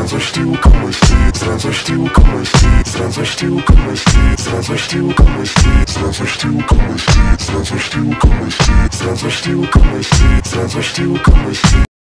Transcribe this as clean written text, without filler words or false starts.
radości łka myśli, z radości łka myśli, z radości łka myśli, z radości łka myśli, z radości łka myśli, z radości łka myśli, z radości łka myśli, z radości łka myśli.